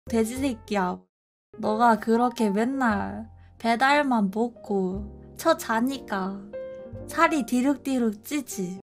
돼지 새끼야. 너가 그렇게 맨날 배달만 먹고 쳐 자니까 살이 디룩디룩 찌지.